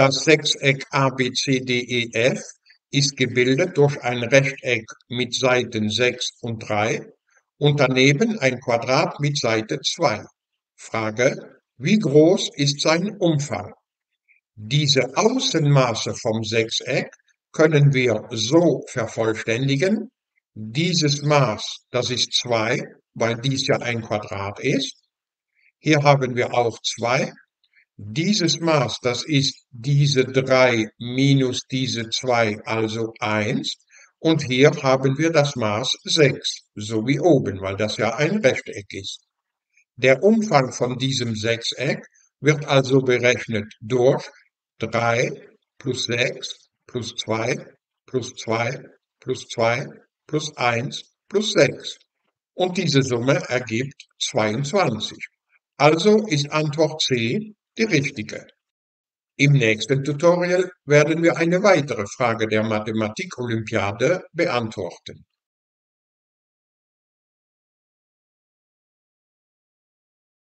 Das Sechseck ABCDEF ist gebildet durch ein Rechteck mit Seiten 6 und 3 und daneben ein Quadrat mit Seite 2. Frage: Wie groß ist sein Umfang? Diese Außenmaße vom Sechseck können wir so vervollständigen. Dieses Maß, das ist 2, weil dies ja ein Quadrat ist. Hier haben wir auch 2. Dieses Maß, das ist diese 3 minus diese 2, also 1. Und hier haben wir das Maß 6, so wie oben, weil das ja ein Rechteck ist. Der Umfang von diesem Sechseck wird also berechnet durch 3 plus 6 plus 2 plus 2 plus 2 plus 1 plus 6. Und diese Summe ergibt 22. Also ist Antwort C die richtige. Im nächsten Tutorial werden wir eine weitere Frage der Mathematik-Olympiade beantworten.